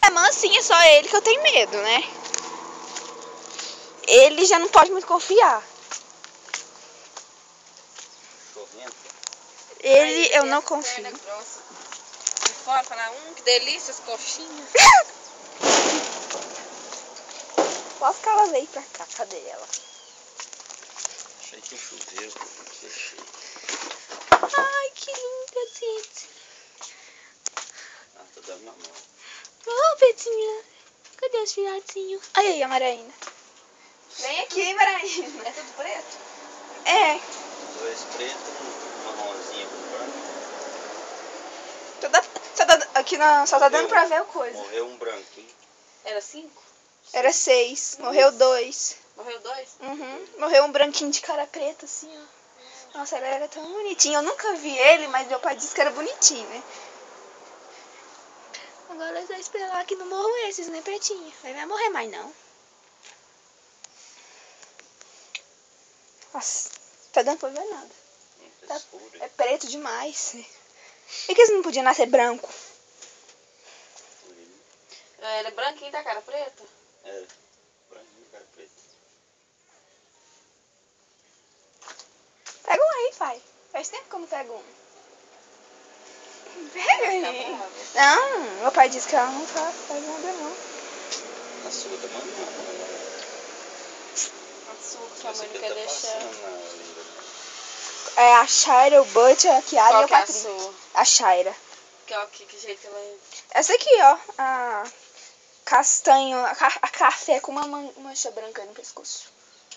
É mansinho, é só ele que eu tenho medo, né? Ele já não pode muito confiar. Chovendo. Ele eu não confio. Perna grossa. De fora, falar, que delícia as coxinhas. Posso que ela veio pra cá, cadê ela? Achei que choveu, fechei. Ai, que linda, gente. Ah, tá dando na mão. Ô, Petinha. Cadê os filhotinhos? Ai, aí, a Maraína. Vem aqui, Maraína. É tudo preto? É. 2 pretos, marronzinho com branco. Aqui não, só tá dando pra ver a coisa. Morreu um branquinho. Era 5? Era 6, morreu 2. Morreu 2? Uhum. Morreu um branquinho de cara preta, assim, ó. Nossa, ele era tão bonitinho. Eu nunca vi ele, mas meu pai disse que era bonitinho, né? Agora é só esperar que não morram esses, né, pretinho? Aí vai morrer mais, não. Nossa, tá dando pra ver nada. Tá, é preto demais. Por que eles não podiam nascer branco? Era branquinho da cara preta? Era. Branquinho, cara preta. Pega um aí, pai. Faz tempo que eu não pego um. Pega aí. Não, meu pai disse que ela não faz nada, não. A sua tá mandando. A sua que sua mãe não quer deixar. É a Shaira, o Butch, a Kiara e o Patrick. Qual que é a sua? A Shaira. Que jeito que ela é? Essa aqui, ó. A castanho, a café com uma mancha branca no pescoço.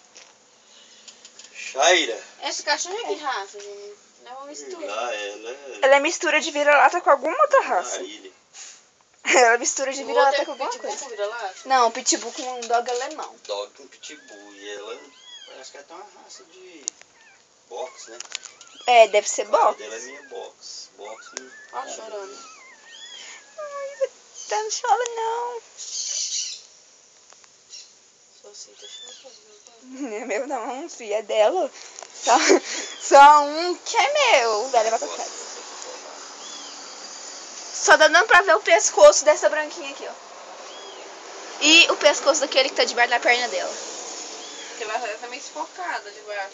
Shaira. Essa cachorra é que raça, gente? Não é uma mistura. Ela é mistura de vira-lata com alguma outra raça. Marília. Ela é mistura de vira-lata com alguma pitbull coisa. com vira-lata? Não, pitbull com um dog alemão. Dog com pitbull. E ela parece que ela tem uma raça de box, né? É, deve ser Ela box. dela é minha box. Box com... Ó, chorando. Ai, tá não chora não. Só assim, deixa eu fazer. Não é meu não, filho, é dela. Só um que é meu. Vai levar pra casa. Só tá dando pra ver o pescoço dessa branquinha aqui, ó. E o pescoço daquele que tá debaixo da perna dela. Porque ela tá meio desfocada debaixo.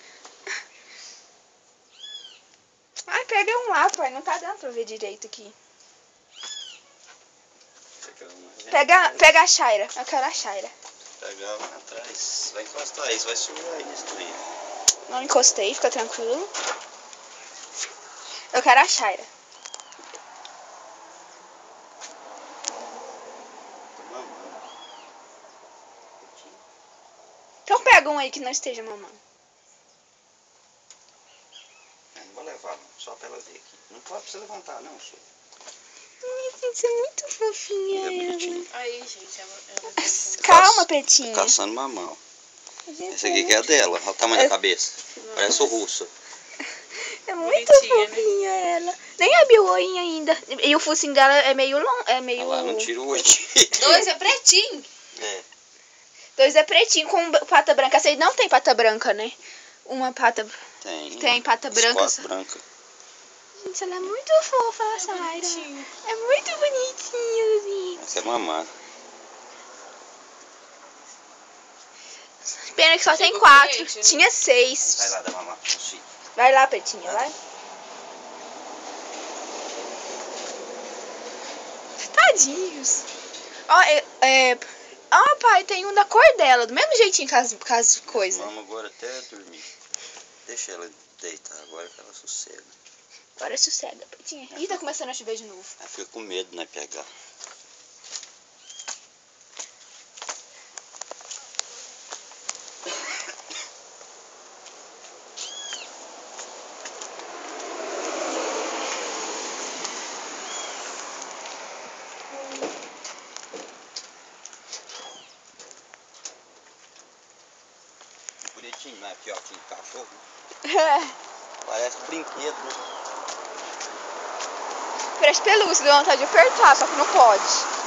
Ai, pega um lá, pai. Não tá dando pra ver direito aqui. Pega a Shaira. Eu quero a Shaira. Pegar lá atrás. Vai encostar aí, vai subir aí nesse trem. Não encostei, fica tranquilo. Eu quero a Shaira. Então pega um aí que não esteja mamando. Não vou levar, não. Só pra ela ver aqui. Não pode pra você levantar, não, senhor. Isso é muito fofinha. É bonitinho. Aí, gente, ela Calma, Petinha. Tá caçando mamão. Essa aqui que é a dela. Olha o tamanho da cabeça. Parece o russo. É muito Bonitinha, fofinha ela. Nem abriu o olhinho ainda. E o focinho dela é meio longo. É meio... Olha lá, não tira o olho. 2 é pretinho. É. 2 é pretinho com pata branca. Essa aí não tem pata branca, né? Uma pata... Tem pata branca. Branca. Gente, ela é muito fofa, a Shaira. É muito bonitinha, gente. Essa é mamãe. Pena que só tem Chegou 4. com leite, né? Tinha 6. Vai lá dar mamãe. Vai lá, Petinha, vai. Tadinhos. Ó, pai, tem um da cor dela, do mesmo jeitinho que as coisas. Vamos agora até dormir. Deixa ela deitar agora que ela sossega. Agora sossega, Petinha. Ih, tá começando a chover de novo. Ela fica com medo, né, pegar. Bonitinho, né? Aqui, ó, aqui, cachorro. Parece um brinquedo, né? Parece pelúcia, deu vontade de apertar, só que não pode.